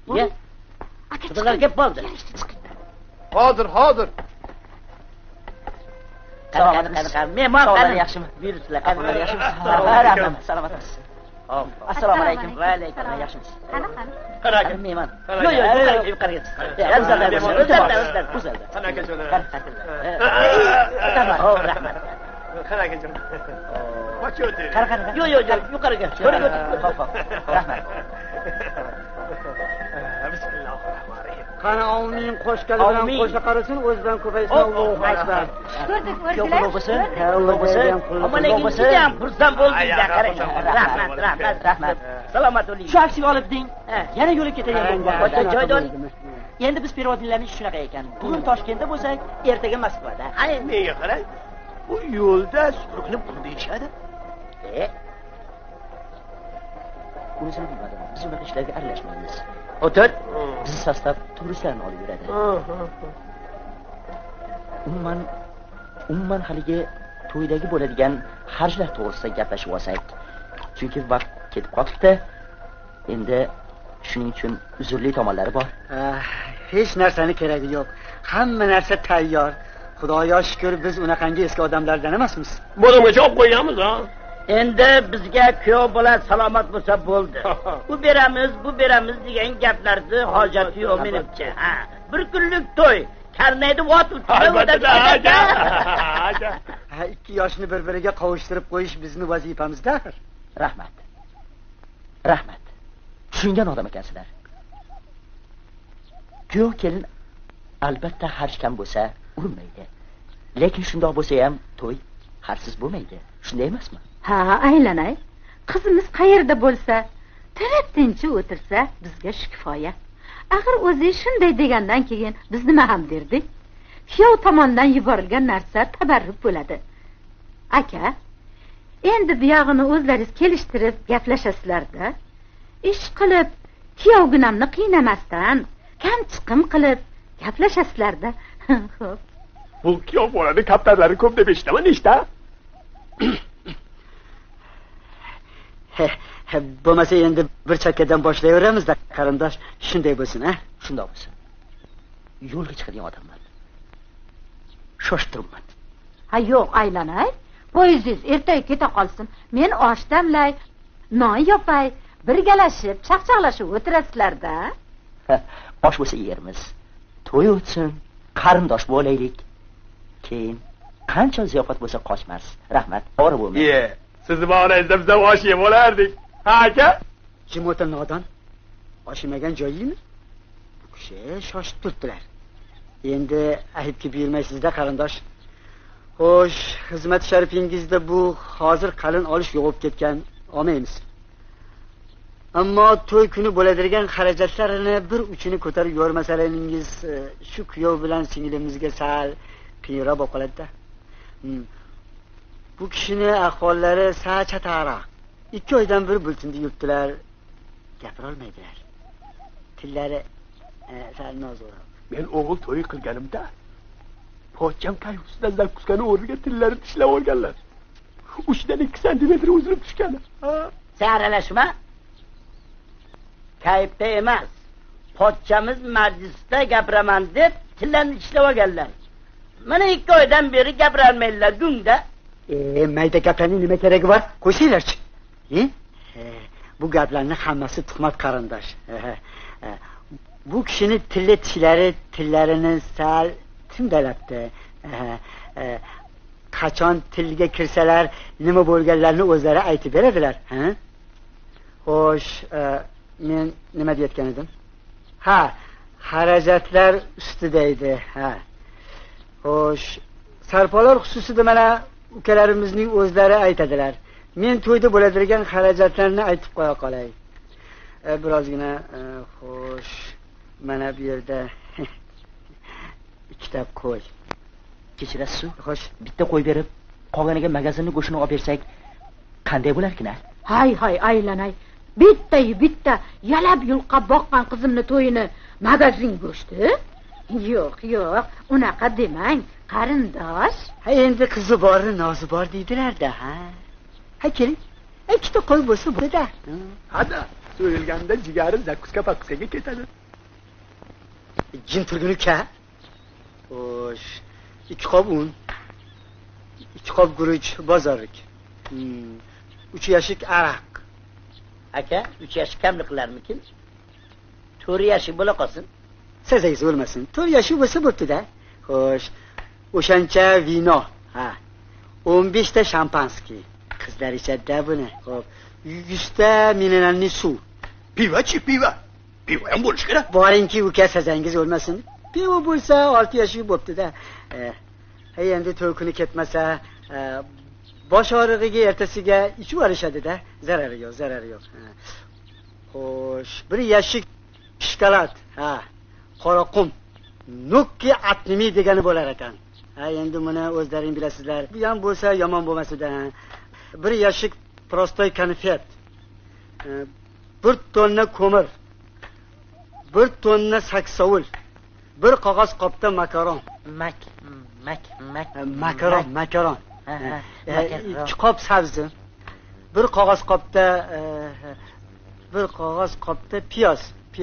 Ye. Qizlar kelib qoldi. Hozir. Qani. Mehmon qani yaxshimi? Buyursinlar. Qani yaxshimi? Rahmat. Salomatmiz. Assalomu alaykum. Va alaykum. Yaxshimisiz? Qani mehmon. Yo'q, yuqoriga chiq. O'zlar. Qani akajonim. Rahmat. Qani akajonim. Qoch o'tir. Qani. Yo'q, yuqoriga. Xo'p. Rahmat. Bismillahirrohmanirrohim. Qani ovning qo'shqali bilan qo'sha qarasin, o'zidan ko'paysin. Allohu akbar. Ko'rdik, Yo'q bo'lsin. Amalga ham xursand bo'ldingiz. Qarang. Rahmat. Salomat bo'ling. Shu aksiga olibding. Yana yo'lga ketayotgan Boshqa joyda oling. Endi biz perevodnilarning ishi shunaqa ekan. Bugun Toshkentda bo'lsak, ertaga Moskvada. Menga qarang. Bu yo'lda suruqni pul deyishadi. Unisini bilmadim. Biz unaqa ishlarga aralashmaymiz. O'tir. Bizni sostav turistlarni olib yuradi. Umuman haligi to'ydagi bo'ladigan xarjlar to'g'risida gaplashib olsak. Chunki vaqt ketib qolibdi. Endi shuning uchun uzrli tomonlari bor. Hech narsani keragi yo'q. Hamma narsa tayyor. Xudoga shukr, biz unaqangi eski odamlardan emasmiz. Bo'limga javob qo'yamiz, ha? Endi bizga kuyov bola salomat bo'lsa bo'ldi. Bu beramiz degan gaplarni hojati yo'q menimcha. Bir kunlik to'y. Karnayni votib turadi. Ikki yoshni bir-biriga qovushtirib qo'yish bizning vazifamizda. Rahmat. Tushungan odam ekansizlar. Kuyov kelin albatta harj kam bo'lsa urinmaydi. Lekin shundoq bo'lsa ham to'y harsiz bo'lmaydi. Shunday emasmi? Ha, aylanay. Qizimiz qayerda bo'lsa, tinch o'tirsa bizga shu kifoya. Axir o'zi shunday degandan keyin biz nima ham derdik? Kuyov tomonidan yuborilgan narsa tabarruk bo'ladi. Aka, endi buyog'ini o'zlaringiz kelishtirib gaplashasizlar-da. Ish qilib, kuyovginamni qiynamasdan, kam chiqim qilib gaplashasizlar-da. Xo'p. Bu kuyov bolani kaptarlari ko'p deb eshitaman, nechta? Bo'lmasa endi bir chakkadan boshlayveramiz-da, qarindosh. Shunday bo'lsin, ha? Shunday bo'lsin. Yo'lga chiqadigan odamman. Shoshtiribman. Ha, yo'q, aylanay. Poyezd ertaga keta qolsin. Men osh damlay, non yopay, birgalashib, chaqchaqlashib o'tirasizlar-da. Osh bo'lsa yermiz. To'y o'tsin, qarindosh bo'laylik. Keyin qancha ziyofat bo'lsa qochmas. Rahmat. Ora bo'lmang. Sizni ma'nozda biz ham osh yeb olardik. Ha, aka? Jim o'tir nodon. Oshimagan joyingmi? Bu kishi shoshib turibdilar. Endi aytib buyurmaysizda, qarindosh. Xo'sh, xizmat sharifingizda bu hozir qalin olish yo'qib ketgan olmaymiz. Ammo to'y kuni bo'ladigan xarajatlarini bir uchini ko'tarib yormasalaringiz shu kuyov bilan singlimizga sal qiyinroq bo'lib qoladi-da. Bu kishini ahvollari sachataroq. 2 oydan beri bultinda yuribdilar. Gapira olmaydilar. Tillari sal nozo'roq. Men o'g'il to'y qilganimda pochcham kayusidan zakkusgani o'rniga tillari tishlab olganlar. Uchidan 2 santimetr uzilib tushgan. Sen aralashma. Kayfda emas. Pochchamiz majlisda gapiraman deb tillarni tishlab olganlar. Mana 2 oydan beri gapira olmaylar gungda. Mayda gaplarning nima keragi bor? Qo'shinglarchi. Bu gaplarning hammasi tuhmat qarindosh. Bu kishini tillarini sal tindalabdi. Qachon tilga kirsalar nima bo'lganlarini o'zlari aytib beradilar, ha? Xo'sh, men nima deyotgan edim? Ha, xarajatlar ustida edi, ha. Xo'sh, sarpolar xususida mana ukalarimizning o'zlari aytadilar. Men to'yda bo'ladigan xarajatlarni aytib qo'ya qolay. Birozgina xo'sh, mana bu yerda ikkita qo'y. Kechirasiz? Xo'sh, bitta qo'y berib, qolganiga magazinni go'shtini olib bersak, qanday bo'larkin-a? Hay, aylanay. Bitta yalab yulqab boqqan qizimni to'yini magazin go'shti? Yo'q, unaqa demang, qarindosh. Ha, endi qizi bor, nozi bor deydilar-da, ha. Ha, keling. Ikkita qo'y bo'lsa bo'ladi-da. Hadi, so'yilganda jigari zakkuska pakkuskaga ketadi. Jin turguni ka? Xo'sh, 2 qop un, 2 qop guruch bozorlik. 3 yashik araq. Aka, 3 yaş kamlik qilarmikin? 4 yashik bo'la qolsin. Sizingiz o'lmasin. 4 yashik bo'lsa bo'pti-da. Xo'sh, o'shancha vino. Ha. 15 ta shampanskiy. Qizlar ichadi buni. Xo'p, 100 ta mineralli suv. Piva-chi, piva. Piva ham bo'lish kerak. Boringki, uka sazangiz o'lmasin. Pivo bo'lsa 6 yashik bo'pti-da. Endi to'y kuni ketmasa, bosh og'rig'iga ertasiga ichib olishadi-da. Zarari yo'q, zarari yo'q. Xo'sh, 1 yashik shokolad. Ha, qora qum. Nukki atnimi degani bo'lar ekan. Endi buni o'zlaring bilasizlar. Bu ham bo'lsa yomon bo'lmasida. 1 yashik prostoy konfet. 1 tonna ko'mir. 1 tonna saksovul. 1 qog'oz qopda makaron. Makaron. 2 qop sabzi. 1 qog'oz qopda piyoz.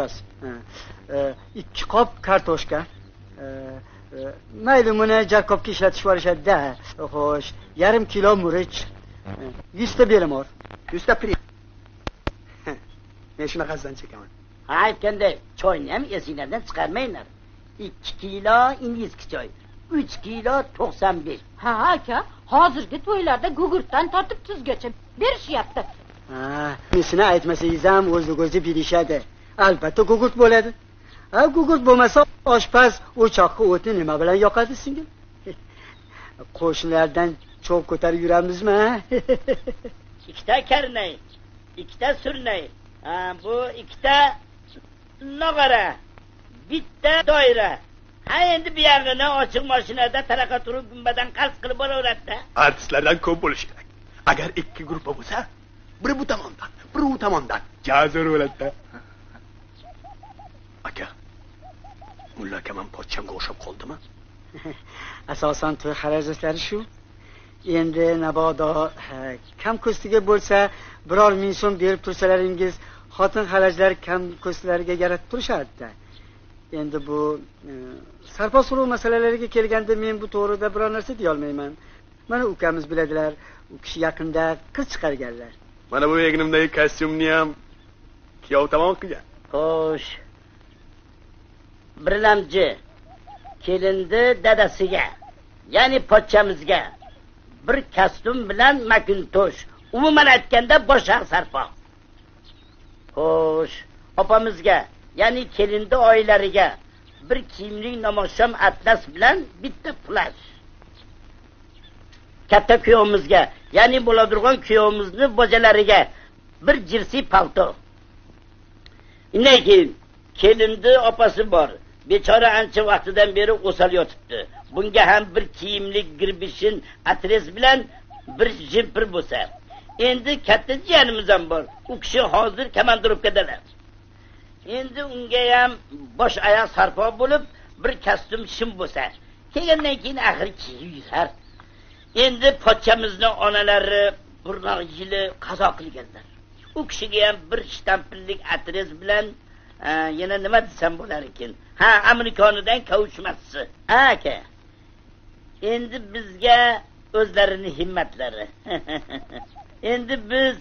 2 qop kartoshka. Mayli buni jarkobga ishlatib yuborishadi-da. Xo'sh, yarim kilo murich. 100 ta belimor. 100 ta pir. Men shunaqasidan chekaman. Aytganda choyni ham esinglardan chiqarmanglar. 2 kilo indiyskiy choy, 3 kilo 95. Ha aka, hozirgi to'ylarda gugurtdan tortib tuzgacha berishyapti. Nesini aytmasangiz ham o'zli bilishadi. Albatta gugurt bo'ladi. Gugurt bo'lmasa oshpaz o'choqqa o'tni nima bilan yoqadi singil? Qo'shnilardan cho'g' ko'tarib yuramizmi? 2 ta karnay, 2 ta surnay. Bu 2 ta nog'ora, 1 ta doira. Endi bu yerni ochiq mashinada taraqa turib gumbadan qaz qilib boraveradi-da. Artistlardan ko'p bo'lish kerak. Agar 2 guruh bo'lsa, biri bu tomondan, biri u tomondan. Jazor bo'ladi-da. Aka, mulla kaman pochchamga o'xshab qoldimi? Asosan to'y xarajatlari shu. Endi nabodo kam ko'stiga bo'lsa, biror ming so'm berib tursalaringiz, xotin xarajlar kam ko'stlariga yaratib turishadi-da. Endi bu sarpo suruv masalalariga kelganda men bu to'g'rida biror narsa deya olmayman. Mana ukamiz biladilar, u kishi yaqinda qiz chiqarganlar. Mana bu egnimdagi kostyumni ham kuyov tamom qilgan. Xo'sh. Birlamchi kelindi dadasiga, ya'ni pochchamizga 1 kostyum bilan makintosh, umuman aytganda boshaq sarpo. Xo'sh, opamizga, ya'ni kelindi oilariga 1 kiyimlik namosham atlas bilan bitta plash. Katta kuyovimizga, ya'ni bo'ladirgan kuyovimizni bojalariga 1 jinsi palto. Undan keyin kelindi opasi bor. Bechora ancha vaqtidan beri o'sal yotibdi. Bunga ham 1 kiyimlik girbishin atres bilan 1 jimpir bo'lsa. Endi katta jiyanimiz ham bor. U kishi hozir kamandurubkadalar. Endi unga ham bosh oyoq sarpo bo'lib 1 kostyum shim bo'lsa. Kelgandan keyin axir kiyib yurar. Endi pochchamizning onalari burnoq yili qazo qilganlar. U kishiga ham 1 shtampillik atres bilan yana nima desam bo'lar ekan? Amerikonidan kavuşması. Aka. Endi bizga o'zlarini himmatlari. Endi biz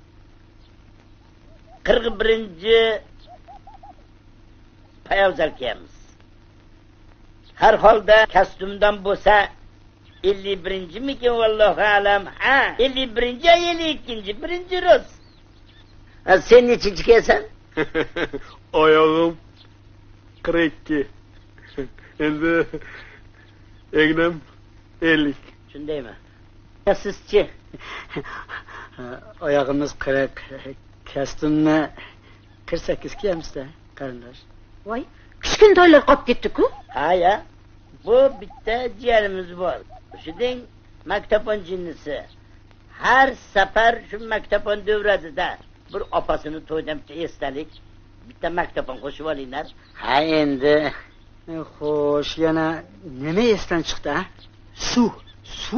41-payavzal kiyamiz. Har holda kostyumdan bo'lsa 51-mikin vallohu alam. 51-ci, 52-ci, 1-ci roz. Sen nechinchi kiysan? Oyog'im 42. Endi egnim 50. Shundaymi? Sizchi? Oyog'imiz 40, kostyumni 48 kiyamiz-da, qarindosh. Voy, kichkina to'ylar qolib ketdi-ku. Ha, bu bitta jiyanimiz bor. Shuding maktabon jinnisi. Har safar shu maktabon devradi-da. Bir opasini to'ydamcha esdalik. Bitta maktabon qo'shib olinglar. Ha, endi xo'sh, yana nima esdan chiqdi, ha? Suv.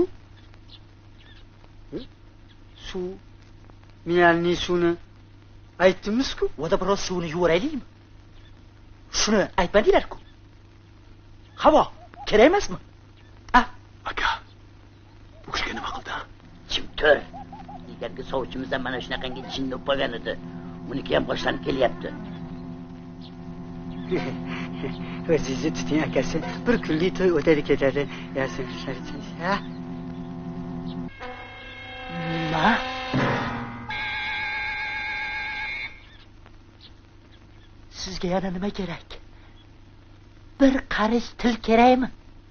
Mineralli suvni Aytdimiz-ku. Oda biroz suvni yuvaraylikmi? Shuni aytmadinglar-ku. Havo, kerak emasmi? Aka, bu kishiga nima qildi? Kim tur? Ilgargi sovchimizdan mana shunaqangi jinni o'pagan edi. Uniki ham boshlanib kelyapti. O'zingizni tuting akasi. Bir kunlik to'y o'tadi ketadi. Yasin sharichingiz, ha? Nima? Sizga yana nima kerak? Bir qarish til kerakmi?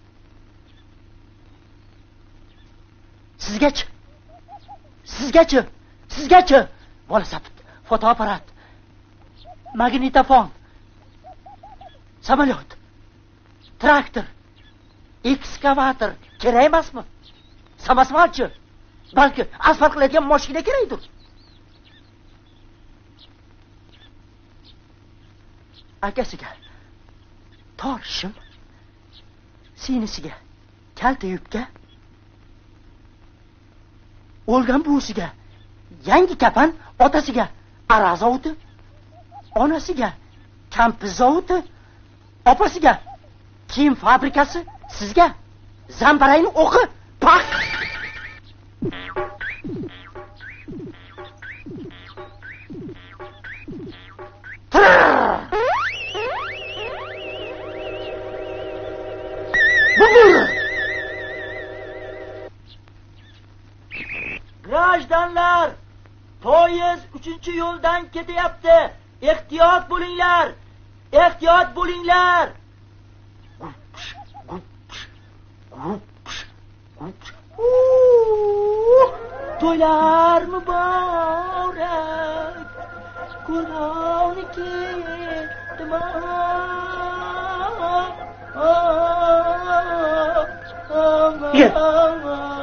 Sizgachi? Velosiped, fotoapparat, magnitofon, samolyot, traktor, ekskavator kerak emasmi? Samosvalchi, balki asfalt qiladigan mashina kerakdir. Akasiga tor shim, sinisiga kalta yubka, o'lgan buvisiga yangi kapan, otasiga aroq zavodi, onasiga kampiz zavodi, opasiga kiyim fabrikasi, sizga zambarayni o'qi, pak. Grajdanlar, poyezd 3-yo'ldan ketyapti. Ehtiyot bo'linglar. To'ylar muborak. Qur'oni ketdi.